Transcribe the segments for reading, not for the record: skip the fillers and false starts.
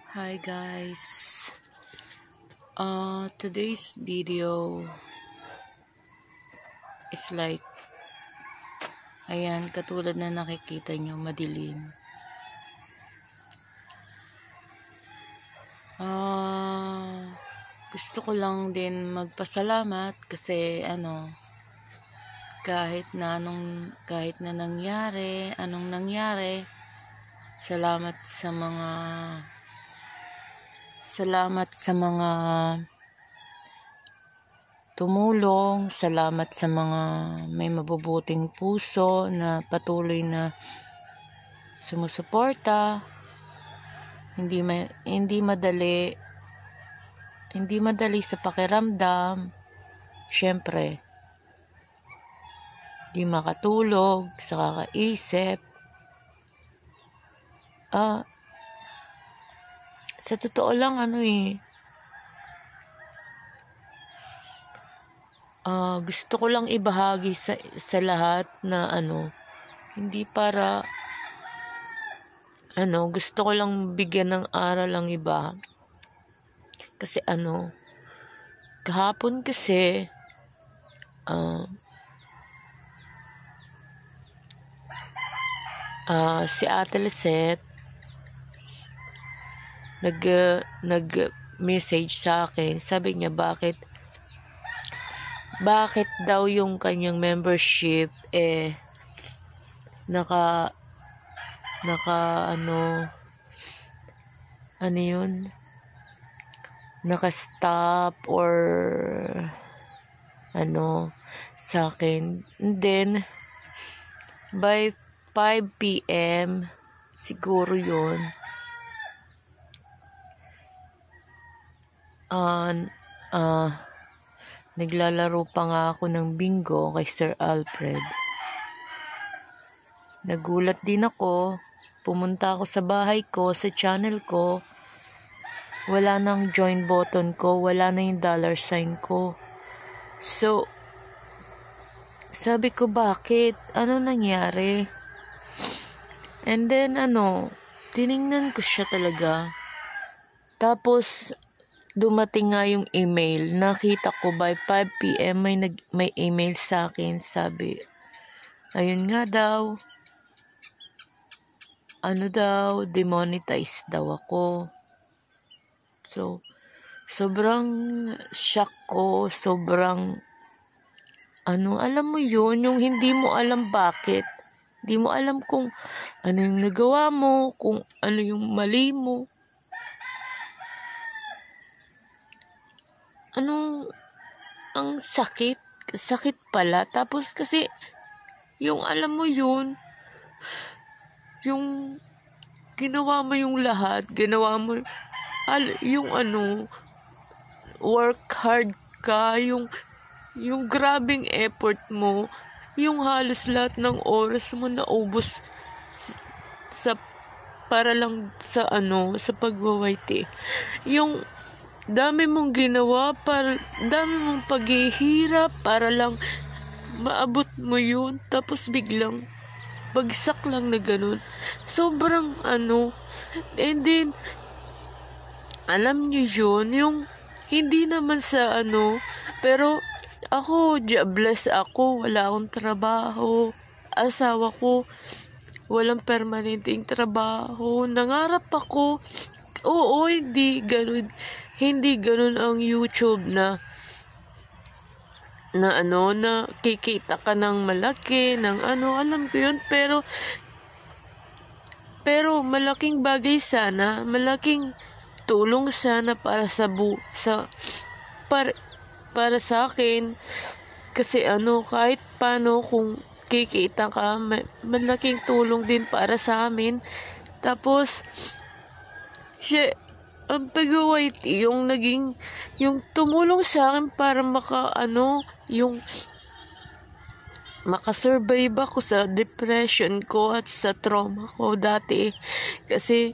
Hi guys, today's video is like, ayan, katulad na nakikita nyo, madilim. Gusto ko lang din magpasalamat kasi kahit na anong nangyari, salamat sa mga tumulong, salamat sa mga may mabubuting puso na patuloy na sumusuporta. Hindi madali sa pakiramdam. Syempre, di makatulog sa kakaisip. Sa totoo lang, gusto ko lang ibahagi sa lahat na hindi para, gusto ko lang bigyan ng aral ang iba. Kasi kahapon kasi, si Ate Lisette, nag-message sa akin. Sabi niya, bakit daw yung kanyang membership naka-stop or sa akin. And then by 5 PM siguro yun, naglalaro pa nga ako ng bingo kay Sir Alfred. Nagulat din ako. Pumunta ako sa bahay ko, sa channel ko. Wala nang join button ko. Wala na yung $sign ko. So, sabi ko, bakit? Ano nangyari? And then, tiningnan ko siya talaga. Tapos, dumating nga yung email. Nakita ko by 5 PM may email sa akin. Sabi, ayun nga daw. Demonetize daw ako. So, sobrang shock ko. Sobrang, alam mo yun, yung hindi mo alam bakit. Hindi mo alam kung ano yung nagawa mo, kung ano yung mali mo. Ang sakit pala. Tapos kasi, yung alam mo yun, yung ginawa mo yung lahat, ginawa mo yung work hard ka, yung grabing effort mo, yung halos lahat ng oras mo naubos para lang sa pagwawaiti. Yung dami mong ginawa, dami mong paghihirap para lang maabot mo yun, tapos biglang bagsak lang na ganun. Sobrang and then alam niyo yun, yung hindi naman sa pero ako, jobless ako, wala akong trabaho, asawa ko walang permanenteng trabaho, nangarap ako, hindi ganun ang YouTube na kikita ka ng malaki, alam ko yun, pero malaking bagay sana, malaking tulong sana para para sa akin, kasi kahit paano kung kikita ka, malaking tulong din para sa amin. Tapos ang pag-YT yung tumulong sa akin para makasurvive ako sa depression ko at sa trauma ko dati. Kasi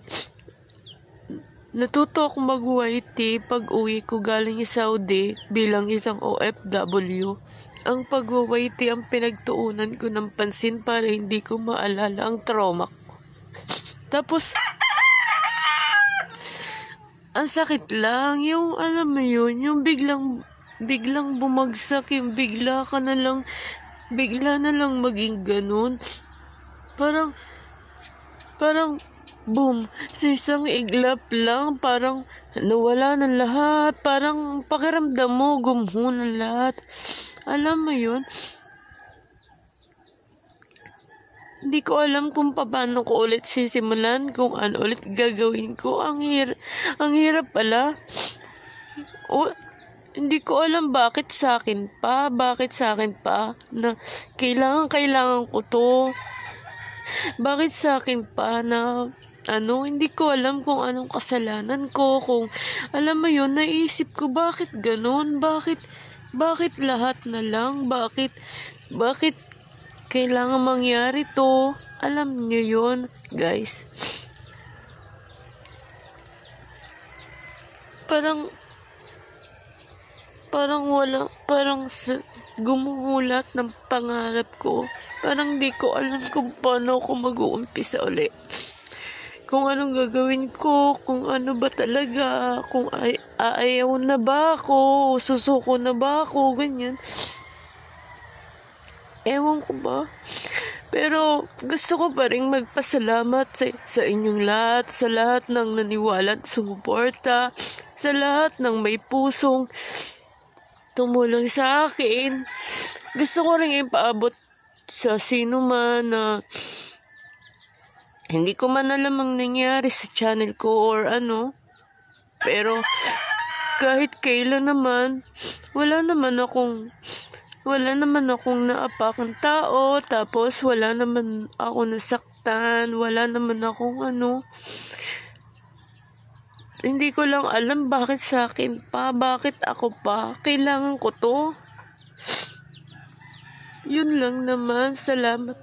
natuto ako mag-YT pag uwi ko galing sa Saudi bilang isang OFW. Ang pag-YT ang pinagtuunan ko ng pansin para hindi ko maalala ang trauma ko. Tapos ang sakit lang, yung alam mo yun, yung biglang bumagsak, yung bigla na lang maging ganun. Parang, boom, sa isang iglap lang, parang nawala na lahat, parang pakiramdam mo, gumuho na lahat. Alam mo yun? Hindi ko alam kung paano ko ulit sisimulan, kung ano ulit gagawin ko. Ang hirap pala. Hindi ko alam bakit sa akin pa na kailangan ko to. Bakit sa akin pa na hindi ko alam kung anong kasalanan ko, kung alam mo yun, naisip ko bakit ganun, bakit lahat na lang, bakit kailangan mangyari to. Alam niyo yun, guys. Parang gumuhulat ng pangarap ko. Parang di ko alam kung paano ako mag-uumpisa uli. Kung anong gagawin ko, kung ano ba talaga, kung ayaw na ba ako, susuko na ba ako, ganyan. Ewan ko ba? Pero gusto ko pa rin magpasalamat sa inyong lahat, sa lahat ng naniwala at sumuporta, sa lahat ng may pusong tumulong sa akin. Gusto ko rin ipaabot sa sino man na hindi ko man alam ang nangyari sa channel ko or ano. Pero kahit kailan naman, wala naman akong naapakang tao, tapos wala naman ako nasaktan, wala naman akong Hindi ko lang alam bakit sa akin pa, bakit ako pa, kailangan ko to. Yun lang naman, salamat.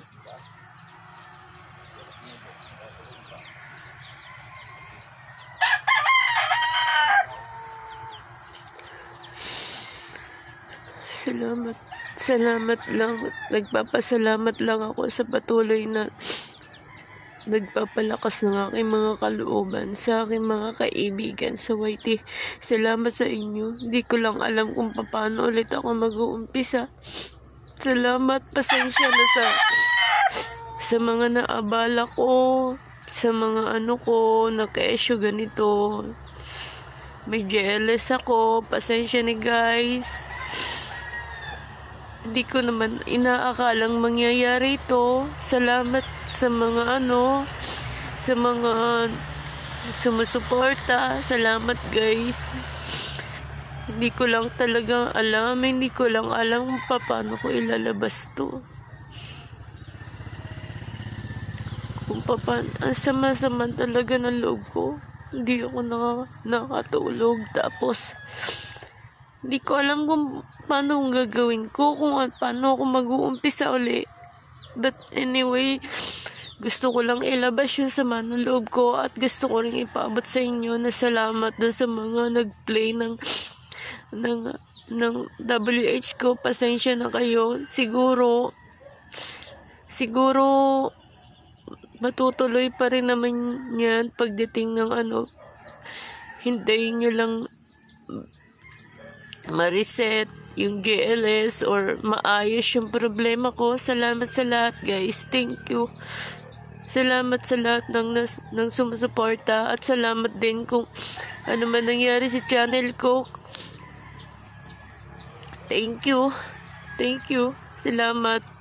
Salamat lang. Nagpapasalamat lang ako sa patuloy na nagpapalakas ng aking mga kalooban, sa aking mga kaibigan sa YT. Salamat sa inyo. Hindi ko lang alam kung paano ulit ako mag-uumpisa. Salamat, pasensya na sa mga naabala ko, sa mga ko, naka-issue ganito. May jealous ako, pasensya ni guys. Hindi ko naman inaakalang mangyayari ito. Salamat sa mga sa mga sumusuporta. Salamat guys. Hindi ko lang talaga alam. Hindi ko lang alam paano ko ilalabas to. Kung paano, ang sama-sama talaga ng loob ko. Hindi ako nakatulog. Tapos, hindi ko alam kung paano ang gagawin ko, kung paano ako mag-uumpisa uli. But anyway, gusto ko lang ilabas yung sama ng loob ko at gusto ko rin ipaabot sa inyo na salamat doon sa mga nag-play ng WH ko. Pasensya na kayo. Siguro matutuloy pa rin naman yan pagdating ng hintayin nyo lang ma-reset yung GLS or maayos yung problema ko. Salamat sa lahat guys. Thank you. Salamat sa lahat ng sumusuporta at salamat din kung ano man nangyari sa channel ko. Thank you. Salamat.